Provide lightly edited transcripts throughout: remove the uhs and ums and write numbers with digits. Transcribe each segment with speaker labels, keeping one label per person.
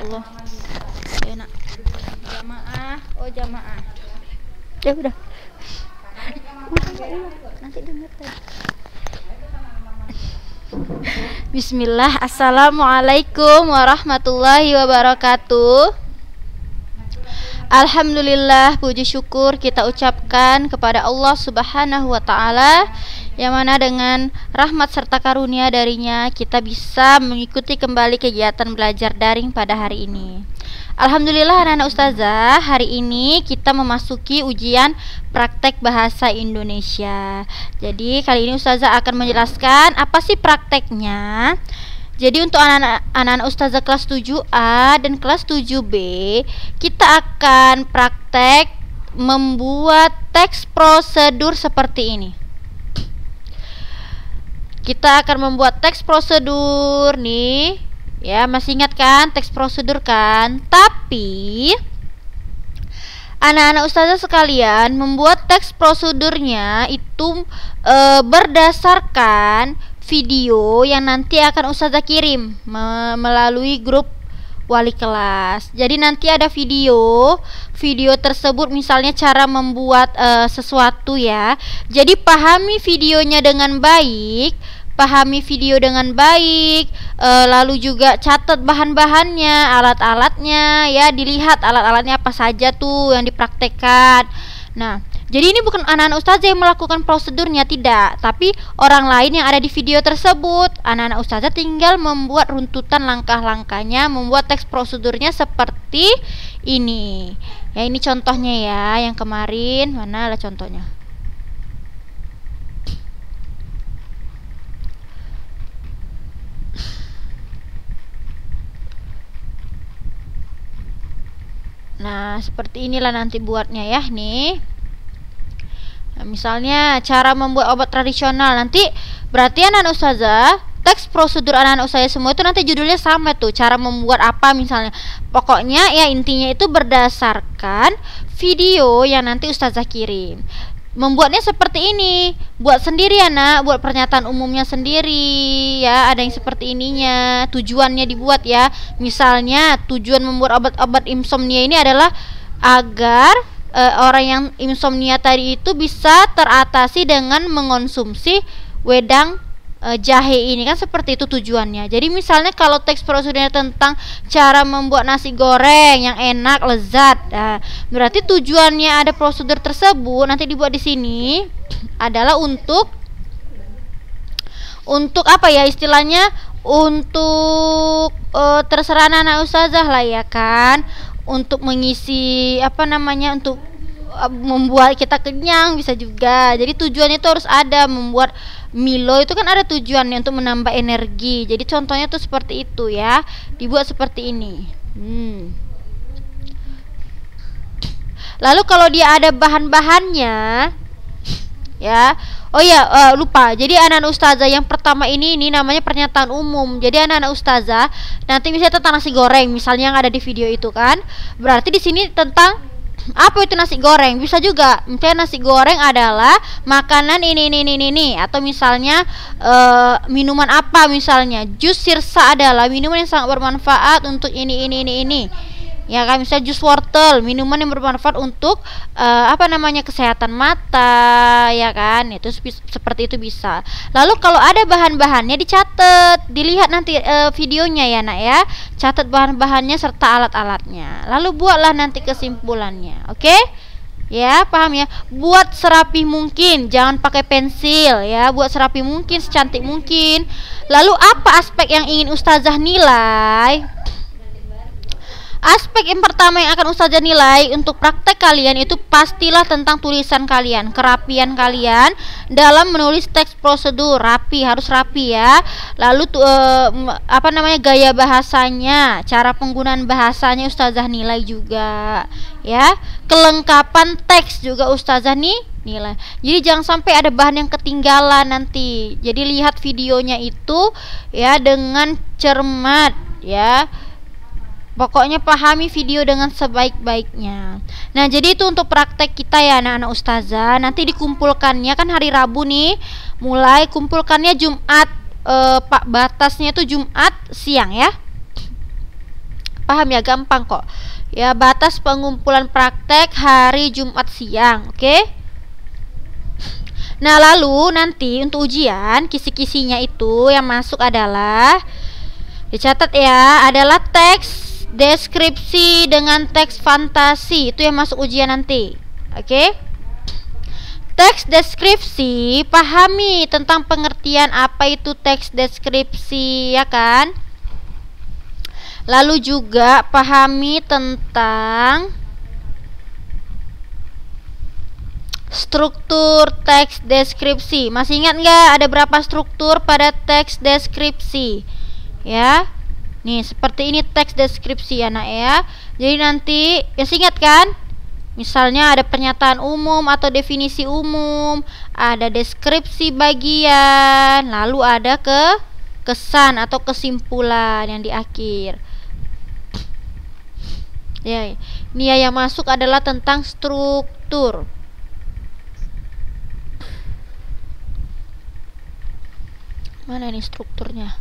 Speaker 1: Allah. Ya nak, jamaah. Oh jamaah. Ya udah. Nanti dengar tadi. Bismillah. Assalamualaikum warahmatullahi wabarakatuh. Alhamdulillah, puji syukur kita ucapkan kepada Allah Subhanahu wa Ta'ala, yang mana dengan rahmat serta karunia darinya kita bisa mengikuti kembali kegiatan belajar daring pada hari ini. Alhamdulillah anak-anak ustazah, hari ini kita memasuki ujian praktek bahasa Indonesia. Jadi kali ini ustazah akan menjelaskan apa sih prakteknya. Jadi untuk anak-anak ustazah kelas 7A dan kelas 7B, kita akan praktek membuat teks prosedur seperti ini. Kita akan membuat teks prosedur nih. Ya, masih ingat kan teks prosedur kan? Tapi anak-anak ustazah sekalian, membuat teks prosedurnya itu berdasarkan video yang nanti akan ustazah kirim melalui grup wali kelas. Jadi nanti ada video tersebut misalnya cara membuat sesuatu ya. Jadi pahami video dengan baik, lalu juga catat bahan-bahannya, alat-alatnya ya, dilihat alat-alatnya apa saja tuh yang dipraktekkan. Nah, jadi ini bukan anak-anak ustazah yang melakukan prosedurnya, tidak, tapi orang lain yang ada di video tersebut. Anak-anak ustazah tinggal membuat runtutan langkah-langkahnya, membuat teks prosedurnya seperti ini. Ya, ini contohnya ya, yang kemarin mana lah contohnya. Nah, seperti inilah nanti buatnya ya, nih. Nah, misalnya cara membuat obat tradisional, nanti berarti anak-anak ustazah teks prosedur anak-anak ustazah semua itu nanti judulnya sama tuh, cara membuat apa misalnya. Pokoknya ya intinya itu berdasarkan video yang nanti ustazah kirim. Membuatnya seperti ini, buat sendiri ya nak, buat pernyataan umumnya sendiri ya, ada yang seperti ininya, tujuannya dibuat ya. Misalnya tujuan membuat obat-obat insomnia ini adalah agar orang yang insomnia tadi itu bisa teratasi dengan mengonsumsi wedang jahe ini kan, seperti itu tujuannya. Jadi misalnya kalau teks prosedurnya tentang cara membuat nasi goreng yang enak, lezat, berarti tujuannya ada prosedur tersebut nanti dibuat di sini adalah untuk apa ya istilahnya, untuk terserah anak ustazah lah ya kan, untuk mengisi apa namanya, untuk membuat kita kenyang bisa juga. Jadi tujuannya itu harus ada, membuat Milo itu kan ada tujuannya untuk menambah energi. Jadi contohnya tuh seperti itu ya, dibuat seperti ini. Lalu kalau dia ada bahan-bahannya ya, oh ya lupa. Jadi anak-anak ustazah yang pertama ini namanya pernyataan umum. Jadi anak-anak ustazah nanti misalnya tentang nasi goreng misalnya yang ada di video itu kan, berarti di sini tentang apa itu nasi goreng, bisa juga misalnya nasi goreng adalah makanan ini, atau misalnya minuman apa, misalnya jus sirsa adalah minuman yang sangat bermanfaat untuk ini ya kan, misalnya jus wortel, minuman yang bermanfaat untuk apa namanya, kesehatan mata ya kan, itu seperti itu bisa. Lalu kalau ada bahan-bahannya dicatat, dilihat nanti videonya ya nak ya, catat bahan-bahannya serta alat-alatnya, lalu buatlah nanti kesimpulannya. Oke ya, paham ya? Buat serapi mungkin, jangan pakai pensil ya, buat serapi mungkin, secantik mungkin. Lalu apa aspek yang ingin ustazah nilai? Aspek yang pertama yang akan ustazah nilai untuk praktek kalian itu pastilah tentang tulisan kalian, kerapian kalian dalam menulis teks prosedur, rapi, harus rapi ya. Lalu apa namanya, gaya bahasanya, cara penggunaan bahasanya ustazah nilai juga ya. Kelengkapan teks juga ustazah nilai. Jadi jangan sampai ada bahan yang ketinggalan nanti. Jadi lihat videonya itu ya dengan cermat ya. Pokoknya pahami video dengan sebaik-baiknya. Nah, jadi itu untuk praktek kita ya anak-anak ustazah. Nanti dikumpulkannya kan hari Rabu nih. Mulai kumpulkannya Jumat, Pak batasnya itu Jumat siang ya. paham ya, gampang kok. Ya, batas pengumpulan praktek hari Jumat siang, oke? Nah, lalu nanti untuk ujian, kisi-kisinya itu yang masuk adalah, dicatat ya, adalah teks deskripsi dengan teks fantasi. Itu yang masuk ujian nanti. Oke? Teks deskripsi, pahami tentang pengertian apa itu teks deskripsi, ya kan? Lalu juga pahami tentang struktur teks deskripsi. Masih ingat nggak ada berapa struktur pada teks deskripsi? Ya, nih seperti ini teks deskripsi ya nak ya. Jadi nanti masih ingat kan? Misalnya ada pernyataan umum atau definisi umum, ada deskripsi bagian, lalu ada kesan atau kesimpulan yang di akhir. Ya, ini ya yang masuk adalah tentang struktur. Mana ini strukturnya?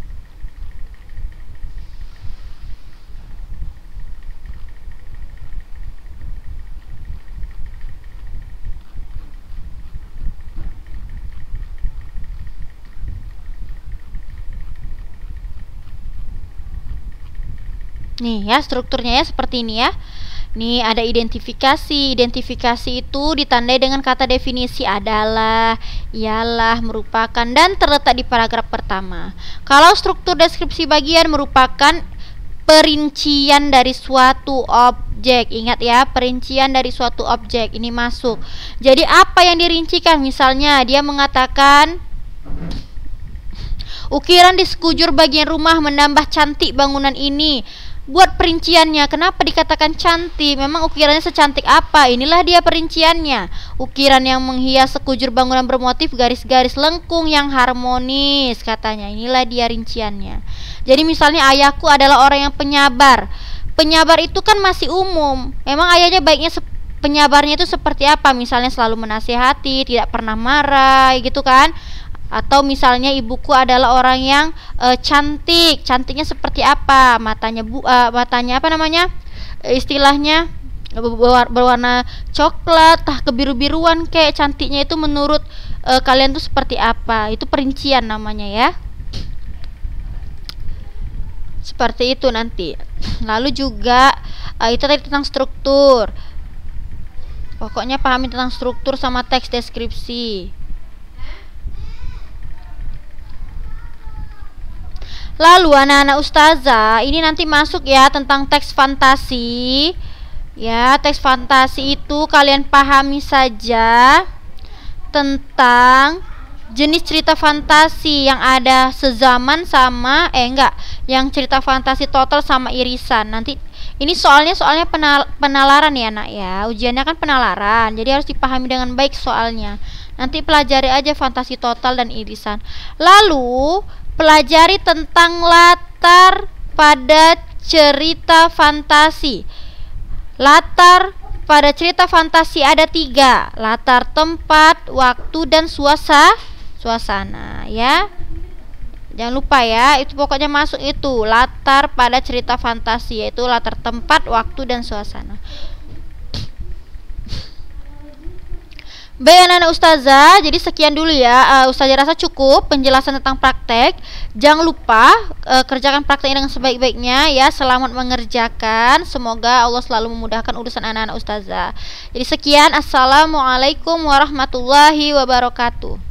Speaker 1: Nih ya, strukturnya ya seperti ini ya. Nih ada identifikasi. Identifikasi itu ditandai dengan kata definisi adalah, ialah, merupakan, dan terletak di paragraf pertama. Kalau struktur deskripsi bagian merupakan perincian dari suatu objek. Ingat ya, perincian dari suatu objek ini masuk. Jadi apa yang dirincikan? Misalnya dia mengatakan ukiran di sekujur bagian rumah menambah cantik bangunan ini. Buat perinciannya, kenapa dikatakan cantik? Memang ukirannya secantik apa? Inilah dia perinciannya. Ukiran yang menghias sekujur bangunan bermotif garis-garis lengkung yang harmonis, katanya. Inilah dia rinciannya. Jadi misalnya ayahku adalah orang yang penyabar. Penyabar itu kan masih umum. Memang ayahnya baiknya penyabarnya itu seperti apa? Misalnya selalu menasihati, tidak pernah marah, gitu kan? Atau misalnya ibuku adalah orang yang cantik. Cantiknya seperti apa? Matanya matanya apa namanya? Istilahnya berwarna coklat, kebiru-biruan kayak cantiknya itu menurut kalian tuh seperti apa? Itu perincian namanya ya. Seperti itu nanti. Lalu juga itu tadi tentang struktur. Pokoknya pahami tentang struktur sama teks deskripsi. Lalu anak-anak ustazah, ini nanti masuk ya tentang teks fantasi. Ya, teks fantasi itu kalian pahami saja tentang jenis cerita fantasi yang ada sezaman sama yang cerita fantasi total sama irisan. Nanti ini soalnya penalaran ya nak ya. Ujiannya kan penalaran, jadi harus dipahami dengan baik soalnya. Nanti pelajari aja fantasi total dan irisan. Lalu pelajari tentang latar pada cerita fantasi. Latar pada cerita fantasi ada 3: latar, tempat, waktu, dan suasana ya. Jangan lupa ya, itu pokoknya masuk itu latar pada cerita fantasi, yaitu latar, tempat, waktu, dan suasana. Baik anak-anak ustazah, jadi sekian dulu ya. Ustazah rasa cukup penjelasan tentang praktek. Jangan lupa kerjakan prakteknya dengan sebaik-baiknya ya. Selamat mengerjakan. Semoga Allah selalu memudahkan urusan anak-anak ustazah. Jadi sekian, assalamualaikum warahmatullahi wabarakatuh.